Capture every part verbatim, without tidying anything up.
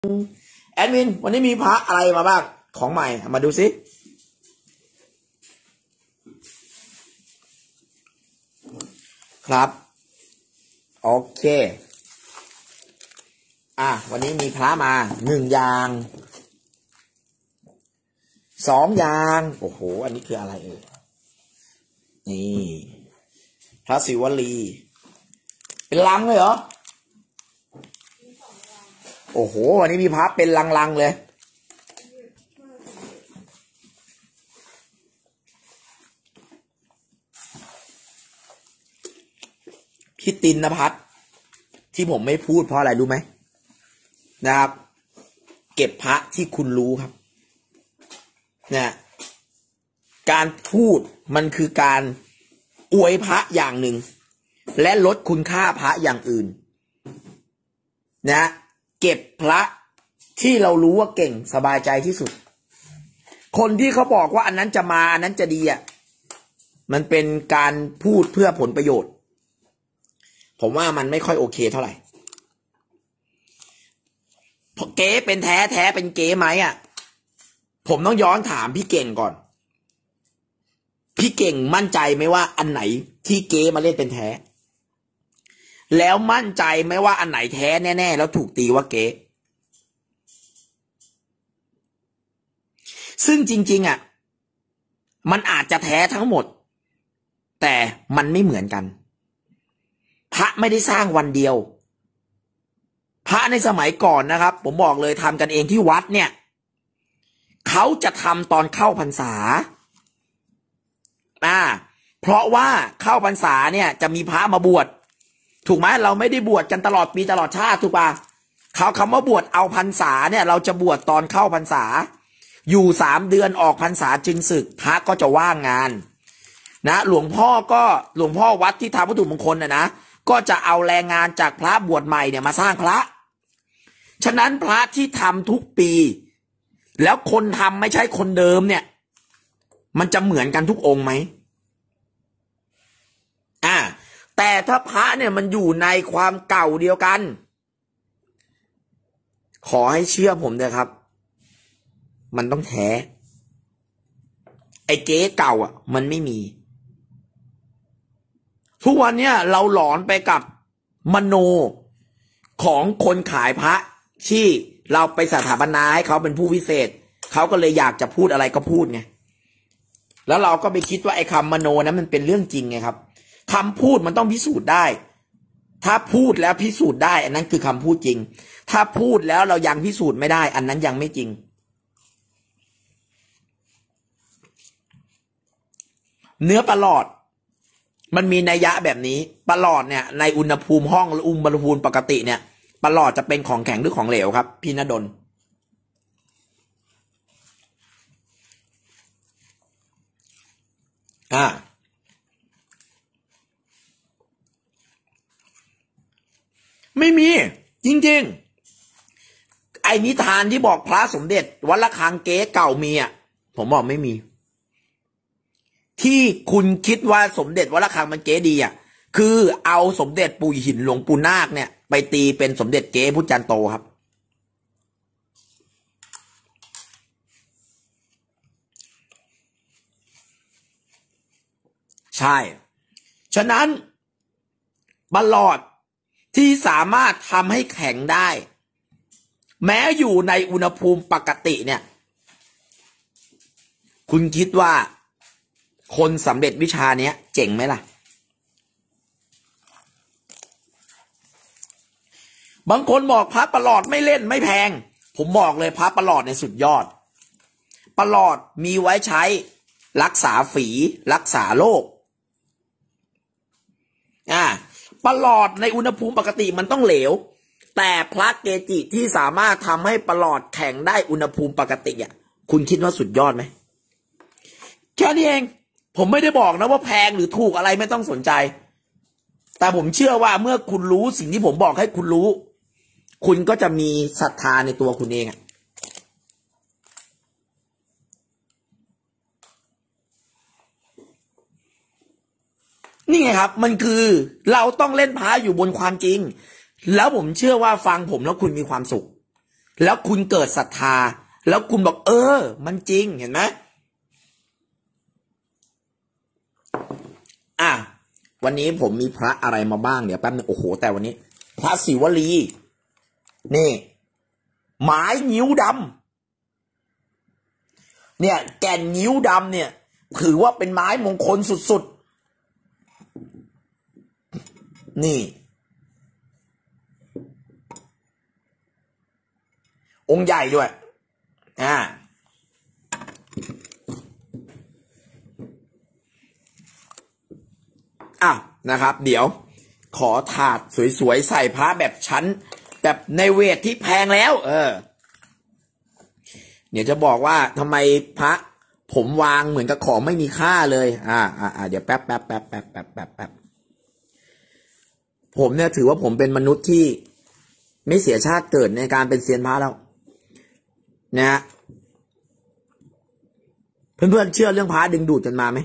แอดมินวันนี้มีพระอะไรมาบ้างของใหม่มาดูสิครับโอเคอ่ะวันนี้มีพระมาหนึ่งอย่างสองอย่างโอ้โหอันนี้คืออะไรเอ่ยนี่พระศิวลีเป็นลังเลยเหรอโอ้โหวันนี้มีพระเป็นลังๆเลยพี่ตินนภัทรที่ผมไม่พูดเพราะอะไรรู้ไหมนะครับเก็บพระที่คุณรู้ครับนะการพูดมันคือการอวยพระอย่างหนึ่งและลดคุณค่าพระอย่างอื่นนะเก็บพระที่เรารู้ว่าเก่งสบายใจที่สุดคนที่เขาบอกว่าอันนั้นจะมาอันนั้นจะดีอ่ะมันเป็นการพูดเพื่อผลประโยชน์ผมว่ามันไม่ค่อยโอเคเท่าไหร่เก๊เป็นแท้แท้เป็นเก๊ไหมอ่ะผมต้องย้อนถามพี่เก่งก่อนพี่เก่งมั่นใจไหมว่าอันไหนที่เก๊มาเล่นเป็นแท้แล้วมั่นใจไหมว่าอันไหนแท้แน่ๆแล้วถูกตีว่าเก๊ซึ่งจริงๆอ่ะมันอาจจะแท้ทั้งหมดแต่มันไม่เหมือนกันพระไม่ได้สร้างวันเดียวพระในสมัยก่อนนะครับผมบอกเลยทำกันเองที่วัดเนี่ยเขาจะทำตอนเข้าพรรษาอ่าเพราะว่าเข้าพรรษาเนี่ยจะมีพระมาบวชถูกไหมเราไม่ได้บวชกันตลอดปีตลอดชาติถูกปะเขาคำว่าบวชเอาพรรษาเนี่ยเราจะบวชตอนเข้าพรรษาอยู่สามเดือนออกพรรษาจึงศึกพระก็จะว่างงานนะหลวงพ่อก็หลวงพ่อวัดที่ทำวัตถุมงคลนะนะก็จะเอาแรงงานจากพระบวชใหม่เนี่ยมาสร้างพระฉะนั้นพระที่ทำทุกปีแล้วคนทำไม่ใช่คนเดิมเนี่ยมันจะเหมือนกันทุกองค์ไหมอ่าแต่ถ้าพระเนี่ยมันอยู่ในความเก่าเดียวกันขอให้เชื่อผมเลยครับมันต้องแท้ไอ้เก๊เก่าอ่ะมันไม่มีทุกวันเนี้ยเราหลอนไปกับมโนของคนขายพระที่เราไปสถาปนาให้เขาเป็นผู้วิเศษเขาก็เลยอยากจะพูดอะไรก็พูดไงแล้วเราก็ไปคิดว่าไอ้คำมโนนั้นมันเป็นเรื่องจริงไงครับคำพูดมันต้องพิสูจน์ได้ถ้าพูดแล้วพิสูจน์ได้อันนั้นคือคำพูดจริงถ้าพูดแล้วเรายังพิสูจน์ไม่ได้อันนั้นยังไม่จริงเนื้อปลอดมันมีนัยยะแบบนี้ปลอดเนี่ยในอุณหภูมิห้องหรืออุณหภูมิปกติเนี่ยปลอดจะเป็นของแข็งหรือของเหลวครับพี่ณดลอ่าไม่มีจริงๆไอ้นิทานที่บอกพระสมเด็จวัดระฆังเก๊เก่ามีอ่ะผมบอกไม่มีที่คุณคิดว่าสมเด็จวัดระฆังมันเก๊ดีอ่ะคือเอาสมเด็จปู่หินหลวงปู่นาคเนี่ยไปตีเป็นสมเด็จเก๊พุทธจันโตครับใช่ฉะนั้นบลอดที่สามารถทำให้แข็งได้แม้อยู่ในอุณหภูมิปกติเนี่ยคุณคิดว่าคนสำเร็จวิชาเนี้ยเจ๋งไหมล่ะบางคนบอกพระประหลอดไม่เล่นไม่แพงผมบอกเลยพระประหลอดในสุดยอดประหลอดมีไว้ใช้รักษาฝีรักษาโรคอ่าประหลอดในอุณหภูมิปกติมันต้องเหลวแต่พระเกจิที่สามารถทำให้ประหลอดแข็งได้อุณหภูมิปกติอ่ะคุณคิดว่าสุดยอดไหมแค่นี้เองผมไม่ได้บอกนะว่าแพงหรือถูกอะไรไม่ต้องสนใจแต่ผมเชื่อว่าเมื่อคุณรู้สิ่งที่ผมบอกให้คุณรู้คุณก็จะมีศรัทธาในตัวคุณเองอ่ะนี่ไงครับมันคือเราต้องเล่นพระอยู่บนความจริงแล้วผมเชื่อว่าฟังผมแล้วคุณมีความสุขแล้วคุณเกิดศรัทธาแล้วคุณบอกเออมันจริงเห็นไหมอ่ะวันนี้ผมมีพระอะไรมาบ้างเดี๋ยวแป๊บนึงโอ้โหแต่วันนี้พระศิวลีนี่ไม้งิ้วดำเนี่ยแก่นงิ้วดำเนี่ยถือว่าเป็นไม้มงคลสุดๆนี่องค์ใหญ่ด้วยอ่าอ่ะนะครับเดี๋ยวขอถาดสวยๆใส่พระแบบชั้นแบบในเวทที่แพงแล้วเออเดี๋ยวจะบอกว่าทำไมพระผมวางเหมือนกับของไม่มีค่าเลยอ่าอ่าอ่าเดี๋ยวแป๊บแป๊บแป๊บแป๊บแป๊บแป๊บแป๊บผมเนี่ยถือว่าผมเป็นมนุษย์ที่ไม่เสียชาติเกิดในการเป็นเซียนพระแล้วนะฮะเพื่อนๆเชื่อเรื่องพระดึงดูดกันมาไหม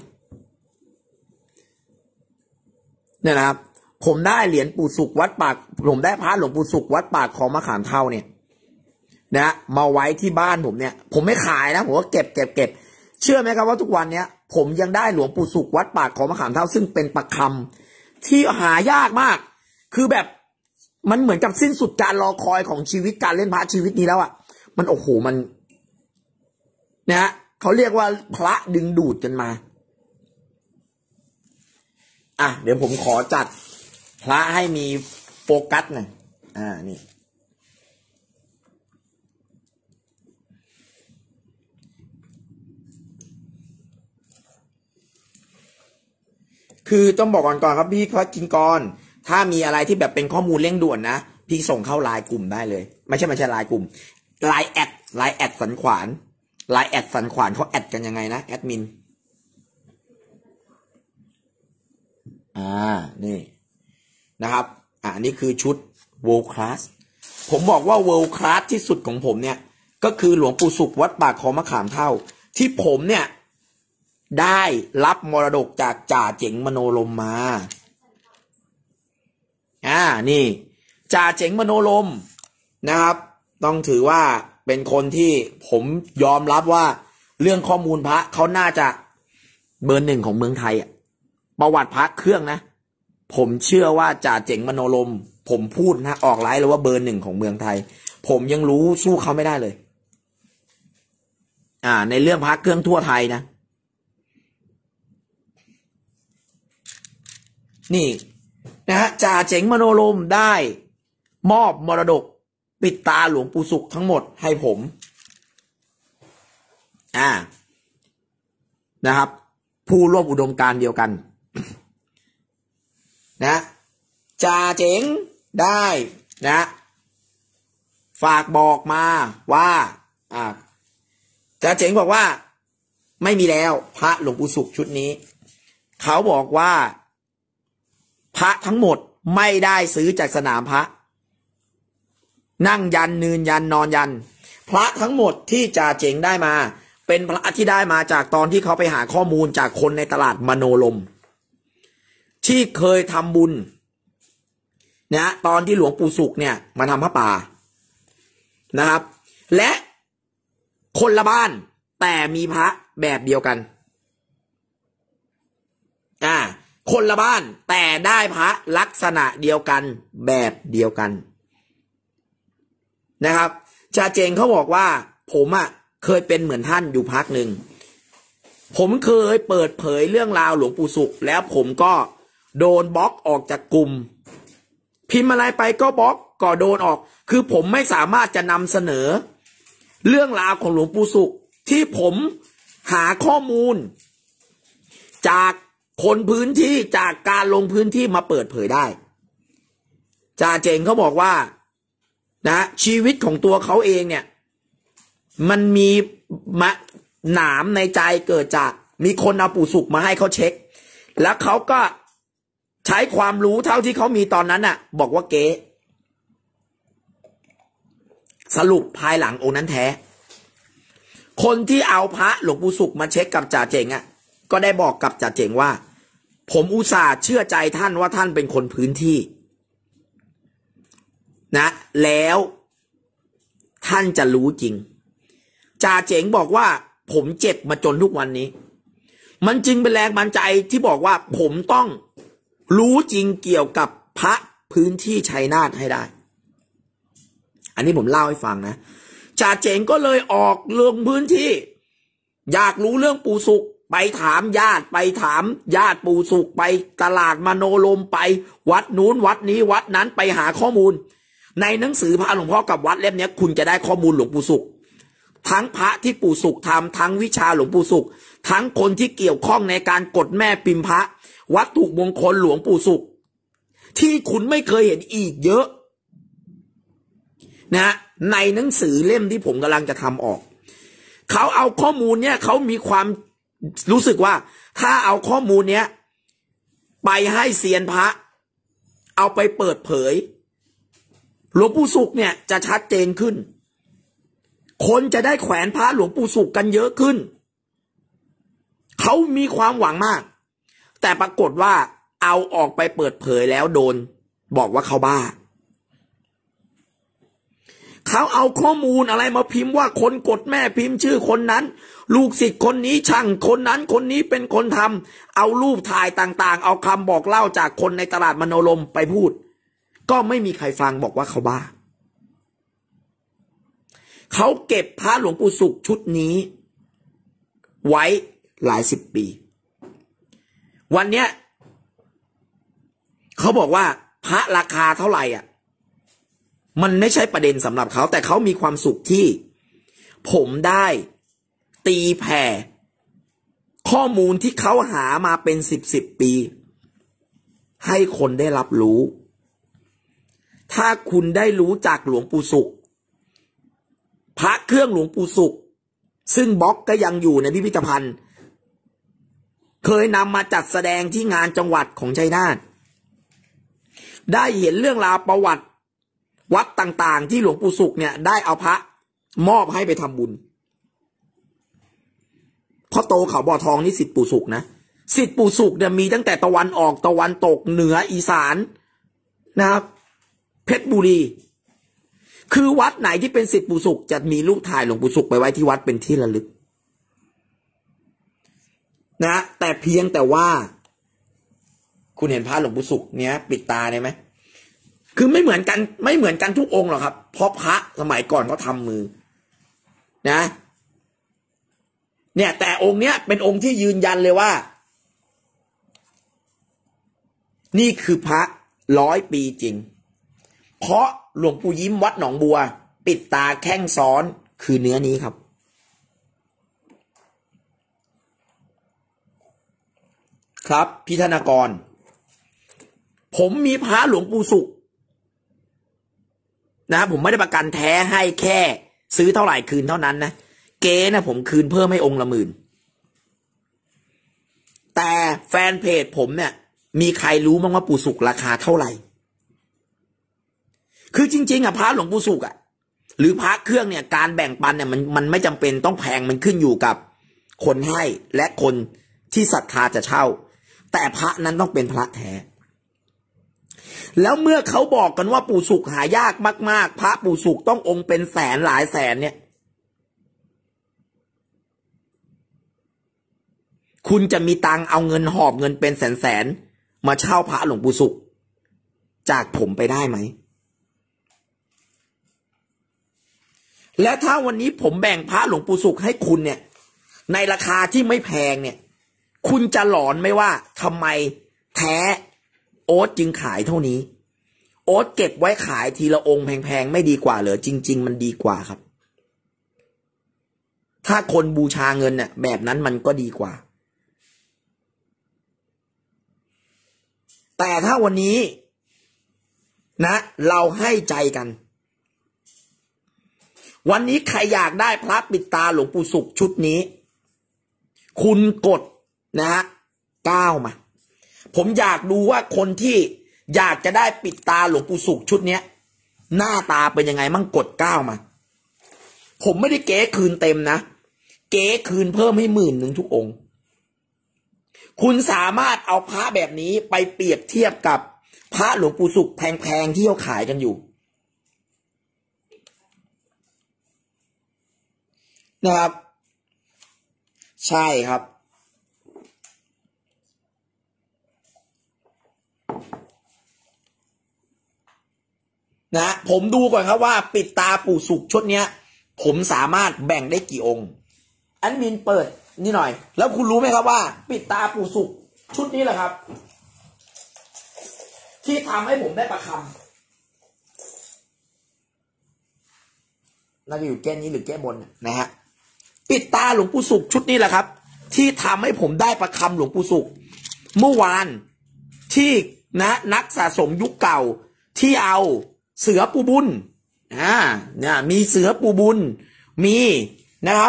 เนี่ยนะครับผมได้เหรียญปู่สุขวัดปากผมได้พระหลวงปู่สุขวัดปากของมะขามเท่าเนี่ยนะมาไว้ที่บ้านผมเนี่ยผมไม่ขายนะผมก็เก็บเก็บเก็บเชื่อไหมครับว่าทุกวันเนี้ยผมยังได้หลวงปู่สุขวัดปากของมะขามเท่าซึ่งเป็นประคำที่หายากมากคือแบบมันเหมือนกับสิ้นสุดการรอคอยของชีวิตการเล่นพระชีวิตนี้แล้วอ่ะมันโอ้โหมันนะฮะเขาเรียกว่าพระดึงดูดกันมาอ่ะเดี๋ยวผมขอจัดพระให้มีโฟกัสหน่อยอ่านี่คือต้องบอกก่อนก่อนครับพี่พระกินกรถ้ามีอะไรที่แบบเป็นข้อมูลเร่งด่วนนะพี่ส่งเข้าไลน์กลุ่มได้เลยไม่ใช่ไม่ใช่ไลน์กลุ่มไลน์แอดไลน์แอดสันขวานไลน์แอดสันขวานเขาแอดกันยังไงนะแอดมินอ่านี่นะครับอ่านี่คือชุด world class ผมบอกว่า world class ที่สุดของผมเนี่ยก็คือหลวงปู่สุขวัดปากคลองมะขามเท่าที่ผมเนี่ยได้รับมรดกจากจ่าเจ๋งมโนลมมาอ่านี่จ่าเจ๋งมโนลมนะครับต้องถือว่าเป็นคนที่ผมยอมรับว่าเรื่องข้อมูลพระเขาน่าจะเบอร์หนึ่งของเมืองไทยอ่ะประวัติพระเครื่องนะผมเชื่อว่าจ่าเจ๋งมโนลมผมพูดนะออกไลน์เลยว่าเบอร์หนึ่งของเมืองไทยผมยังรู้สู้เขาไม่ได้เลยอ่าในเรื่องพระเครื่องทั่วไทยนะนี่นะฮะจ่าเจ๋งมโนลมได้มอบมรดกปิดตาหลวงปู่สุขทั้งหมดให้ผมอ่านะครับผู้ร่วมอุดมการณ์เดียวกันนะจ่าเจ๋งได้นะฝากบอกมาว่าอ่าจ่าเจ๋งบอกว่าไม่มีแล้วพระหลวงปู่สุขชุดนี้เขาบอกว่าพระทั้งหมดไม่ได้ซื้อจากสนามพระนั่งยันยืนยันนอนยันพระทั้งหมดที่จ่าเจ๋งได้มาเป็นพระที่ได้มาจากตอนที่เขาไปหาข้อมูลจากคนในตลาดมโนลมที่เคยทำบุญนะตอนที่หลวงปู่สุขเนี่ยมาทำพระป่านะครับและคนละบ้านแต่มีพระแบบเดียวกันอ่าคนละบ้านแต่ได้พระลักษณะเดียวกันแบบเดียวกันนะครับจ่าเจงเขาบอกว่าผมอ่ะเคยเป็นเหมือนท่านอยู่พักหนึ่งผมเคยเปิดเผยเรื่องราวหลวงปู่สุขแล้วผมก็โดนบล็อกออกจากกลุ่มพิมพ์อะไรไปก็บล็อกก็โดนออกคือผมไม่สามารถจะนำเสนอเรื่องราวของหลวงปู่สุขที่ผมหาข้อมูลจากคนพื้นที่จากการลงพื้นที่มาเปิดเผยได้จ่าเจงเขาบอกว่านะชีวิตของตัวเขาเองเนี่ยมันมีมะหนามในใจเกิดจากมีคนเอาปู่สุขมาให้เขาเช็คแล้วเขาก็ใช้ความรู้เท่าที่เขามีตอนนั้นน่ะบอกว่าเก๊สรุปภายหลังองค์นั้นแท้คนที่เอาพระหลวงปู่สุขมาเช็คกับจ่าเจ๋งอ่ะก็ได้บอกกับจ่าเจ๋งว่าผมอุตส่าห์เชื่อใจท่านว่าท่านเป็นคนพื้นที่นะแล้วท่านจะรู้จริงจ่าเจ๋งบอกว่าผมเจ็บมาจนทุกวันนี้มันจึงเป็นแรงบันดาลใจที่บอกว่าผมต้องรู้จริงเกี่ยวกับพระพื้นที่ชัยนาทให้ได้อันนี้ผมเล่าให้ฟังนะจ่าเจ๋งก็เลยออกลงพื้นที่อยากรู้เรื่องปู่สุขไปถามญาติไปถามญาติปู่สุขไปตลาดมโนลมไปวัดนู้นวัดนี้วัดนั้นไปหาข้อมูลในหนังสือพระหลวงพ่อกับวัดเล่มนี้คุณจะได้ข้อมูลหลวงปู่สุขทั้งพระที่ปู่สุขทำทั้งวิชาหลวงปู่สุขทั้งคนที่เกี่ยวข้องในการกดแม่พิมพ์พระวัตถุมงคลหลวงปู่สุขที่คุณไม่เคยเห็นอีกเยอะนะในหนังสือเล่มที่ผมกำลังจะทำออกเขาเอาข้อมูลเนี้ยเขามีความรู้สึกว่าถ้าเอาข้อมูลเนี้ยไปให้เซียนพระเอาไปเปิดเผยหลวงปู่สุขเนี่ยจะชัดเจนขึ้นคนจะได้แขวนพระหลวงปู่สุขกันเยอะขึ้นเขามีความหวังมากแต่ปรากฏว่าเอาออกไปเปิดเผยแล้วโดนบอกว่าเขาบ้าเขาเอาข้อมูลอะไรมาพิมพ์ว่าคนกดแม่พิมพ์ชื่อคนนั้นลูกศิษย์คนนี้ช่างคนนั้นคนนี้เป็นคนทำเอารูปถ่ายต่างๆเอาคำบอกเล่าจากคนในตลาดมโนลมไปพูดก็ไม่มีใครฟังบอกว่าเขาบ้าเขาเก็บพระหลวงปู่สุขชุดนี้ไว้หลายสิบปีวันเนี้ยเขาบอกว่าพระราคาเท่าไหร่อ่ะมันไม่ใช่ประเด็นสำหรับเขาแต่เขามีความสุขที่ผมได้ตีแผ่ข้อมูลที่เขาหามาเป็นสิบสิบปีให้คนได้รับรู้ถ้าคุณได้รู้จากหลวงปู่สุขพระเครื่องหลวงปู่สุขซึ่งบล็อกก็ยังอยู่ในพิพิธภัณฑ์เคยนำมาจัดแสดงที่งานจังหวัดของชัยนาทได้เห็นเรื่องราวประวัติวัดต่างๆที่หลวงปู่สุขเนี่ยได้เอาพระมอบให้ไปทำบุญพ่อโตเขาบ่อทองนี่ศิษย์ปู่สุขนะศิษย์ปู่สุขเนี่ยมีตั้งแต่ตะวันออกตะวันตกเหนืออีสานนะครับเพชรบุรีคือวัดไหนที่เป็นศิษย์ปู่สุขจะมีรูปถ่ายหลวงปู่สุขไปไว้ที่วัดเป็นที่ระลึกนะแต่เพียงแต่ว่าคุณเห็นพระหลวงปู่สุขเนี้ยปิดตาได้ไหมคือไม่เหมือนกันไม่เหมือนกันทุกองค์หรอกครับเพราะพระสมัยก่อนเขาทำมือนะเนี่ยแต่องค์เนี้ยเป็นองค์ที่ยืนยันเลยว่านี่คือพระร้อยปีจริงเพราะหลวงปู่ยิ้มวัดหนองบัวปิดตาแข้งซ้อนคือเนื้อนี้ครับครับพี่ธนากรผมมีพระหลวงปู่สุขนะผมไม่ได้ประกันแท้ให้แค่ซื้อเท่าไหร่คืนเท่านั้นนะเก๊นะผมคืนเพิ่มให้องค์ละหมื่นแต่แฟนเพจผมเนี่ยมีใครรู้มั้งว่าปู่สุขราคาเท่าไหร่คือจริงๆอ่ะพระหลวงปู่สุขอ่ะหรือพระเครื่องเนี่ยการแบ่งปันเนี่ยมันมันไม่จำเป็นต้องแพงมันขึ้นอยู่กับคนให้และคนที่ศรัทธาจะเช่าแต่พระนั้นต้องเป็นพระแท้แล้วเมื่อเขาบอกกันว่าปู่สุขหายากมากๆพระปู่สุขต้ององค์เป็นแสนหลายแสนเนี่ยคุณจะมีตังเอาเงินหอบเงินเป็นแสนๆมาเช่าพระหลวงปู่สุขจากผมไปได้ไหมและถ้าวันนี้ผมแบ่งพระหลวงปู่สุขให้คุณเนี่ยในราคาที่ไม่แพงเนี่ยคุณจะหลอนไหมว่าทำไมแท้โอ๊ตจึงขายเท่านี้โอ๊ตเก็บไว้ขายทีละองค์แพงๆไม่ดีกว่าเหรอจริงๆมันดีกว่าครับถ้าคนบูชาเงินเนี่ยแบบนั้นมันก็ดีกว่าแต่ถ้าวันนี้นะเราให้ใจกันวันนี้ใครอยากได้พระปิดตาหลวงปู่สุขชุดนี้คุณกดนะฮะก้าวมาผมอยากดูว่าคนที่อยากจะได้ปิดตาหลวงปู่สุขชุดนี้หน้าตาเป็นยังไงมั่งกดก้าวมาผมไม่ได้เก๋คืนเต็มนะเก๋คืนเพิ่มให้หมื่นหนึ่งทุกองค์คุณสามารถเอาพระแบบนี้ไปเปรียบเทียบกับพระหลวงปู่สุขแพงๆที่เขาขายกันอยู่นะครับใช่ครับนะผมดูก่อนครับว่าปิดตาปู่สุขชุดเนี้ยผมสามารถแบ่งได้กี่องค์แอดมินเปิดนี่หน่อยแล้วคุณรู้ไหมครับว่าปิดตาปู่สุขชุดนี้แหละครับที่ทำให้ผมได้ประคำน่าจะอยู่แก้นี้หรือแก้บนนะฮะปิดตาหลวงปู่สุขชุดนี้แหละครับที่ทำให้ผมได้ประคำหลวงปู่สุขเมื่อวานที่นะนักสะสมยุคเก่าที่เอาเสือปูบุญอ่าเนี่ยมีเสือปูบุญมีนะครับ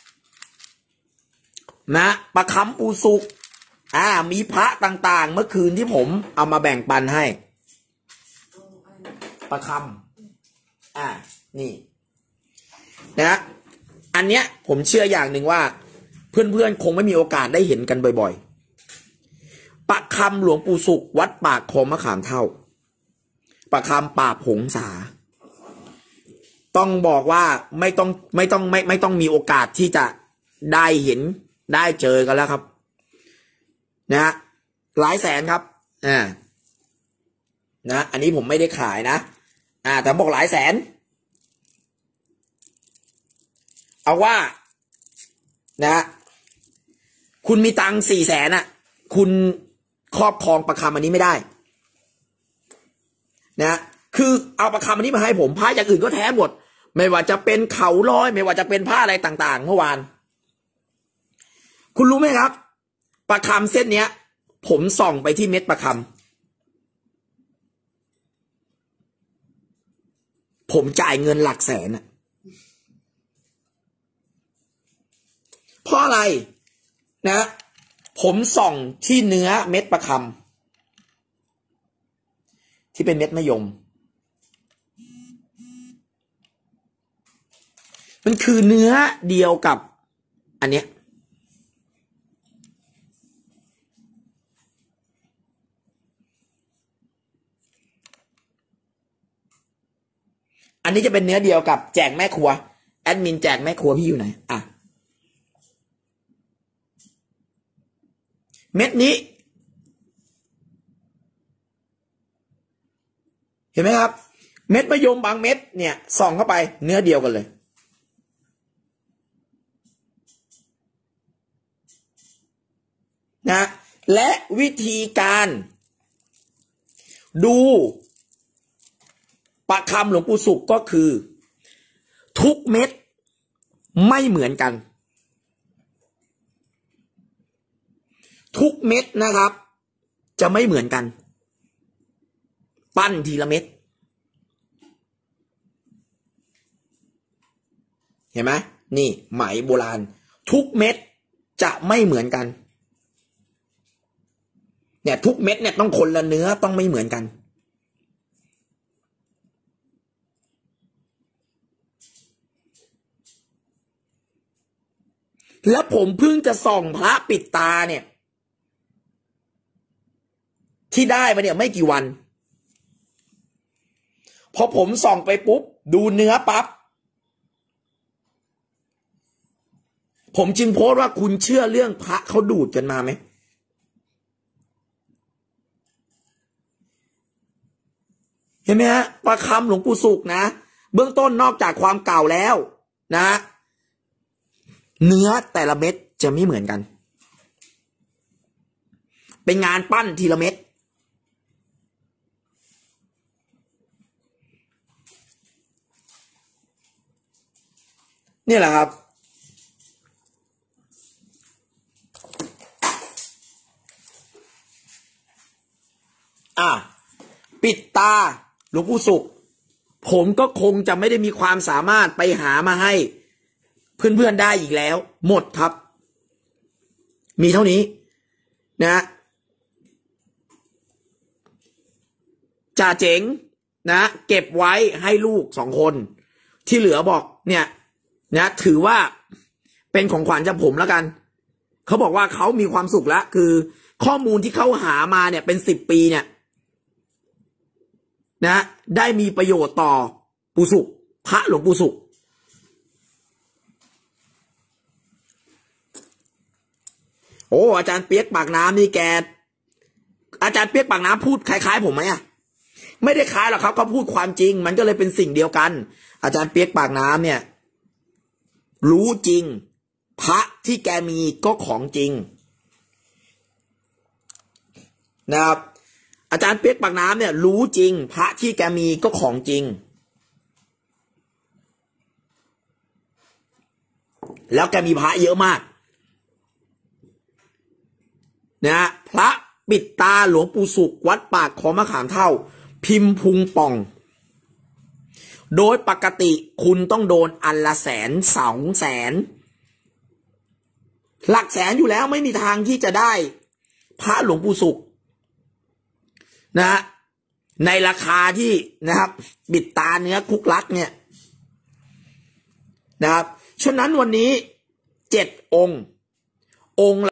นะประคำปูสุกอ่ามีพระต่างๆเมื่อคืนที่ผมเอามาแบ่งปันให้ประคำอ่านี่นะอันเนี้ยผมเชื่ออย่างหนึ่งว่าเพื่อนๆคงไม่มีโอกาสได้เห็นกันบ่อยๆประคำหลวงปู่สุขวัดปากคลองมะขามเท่าประคำป่าผงสาต้องบอกว่าไม่ต้องไม่ต้องไม่ไม่ต้องมีโอกาสที่จะได้เห็นได้เจอกันแล้วครับนะฮะหลายแสนครับอ่านะอันนี้ผมไม่ได้ขายนะอ่าแต่บอกหลายแสนเอาว่านะคุณมีตังค์สี่แสนอ่ะคุณครอบครองประคำอันนี้ไม่ได้นะคือเอาประคำอันนี้มาให้ผมผ้าอย่างอื่นก็แท้หมดไม่ว่าจะเป็นเขาลอยไม่ว่าจะเป็นผ้าอะไรต่างๆเมื่อวานคุณรู้ไหมครับประคำเส้นเนี้ยผมส่องไปที่เม็ดประคำผมจ่ายเงินหลักแสนอ่ะเพราะอะไรนะผมส่องที่เนื้อเม็ดประคำที่เป็นเม็ดมะยมมันคือเนื้อเดียวกับอันเนี้ยอันนี้จะเป็นเนื้อเดียวกับแจกแม่ครัวแอดมินแจกแม่ครัวพี่อยู่ไหนอ่ะเม็ดนี้เห็นไหมครับเม็ดมะยมบางเม็ดเนี่ยส่องเข้าไปเนื้อเดียวกันเลยนะและวิธีการดูประคำหลวงปู่สุขก็คือทุกเม็ดไม่เหมือนกันทุกเม็ดนะครับจะไม่เหมือนกันปั้นทีละเม็ดเห็นไหมนี่ไหมโบราณทุกเม็ดจะไม่เหมือนกันเนี่ยทุกเม็ดเนี่ยต้องคนละเนื้อต้องไม่เหมือนกันแล้วผมเพิ่งจะส่องพระปิดตาเนี่ยที่ได้มาเนี่ยไม่กี่วันพอผมส่องไปปุ๊บดูเนื้อปั๊บผมจึงโพสต์ว่าคุณเชื่อเรื่องพระเขาดูดกันมาไหมเห็นไหมฮะประคำหลวงปู่สุขนะเบื้องต้นนอกจากความเก่าแล้วนะเนื้อแต่ละเม็ดจะไม่เหมือนกันเป็นงานปั้นทีละเม็ดนี่แหละครับอ่ะปิดตาหลวงปู่สุขผมก็คงจะไม่ได้มีความสามารถไปหามาให้เพื่อนๆได้อีกแล้วหมดครับมีเท่านี้นะจ่าเจ๋งนะเก็บไว้ให้ลูกสองคนที่เหลือบอกเนี่ยนะถือว่าเป็นของขวัญจากผมแล้วกันเขาบอกว่าเขามีความสุขแล้วคือข้อมูลที่เขาหามาเนี่ยเป็นสิบปีเนี่ยนะได้มีประโยชน์ต่อปู่สุขพระหลวงปู่สุขโอ้อาจารย์เปียกปากน้ำนี่แกอาจารย์เปียกปากน้ำพูดคล้ายๆผมไหมอ่ะไม่ได้คล้ายหรอกครับเขาพูดความจริงมันก็เลยเป็นสิ่งเดียวกันอาจารย์เปียกปากน้ำเนี่ยรู้จริงพระที่แกมีก็ของจริงนะครับอาจารย์เปียกปากน้ำเนี่ยรู้จริงพระที่แกมีก็ของจริงแล้วแกมีพระเยอะมากนะพระปิดตาหลวงปู่สุขวัดปากคลองมะขามเท่าพิมพ์พุงป่องโดยปกติคุณต้องโดนอันละแสนสองแสนหลักแสนอยู่แล้วไม่มีทางที่จะได้พระหลวงปู่สุขนะในราคาที่นะครับบิดตาเนื้อคุกลักเนี่ยนะครับฉะนั้นวันนี้เจ็ดองค์องค์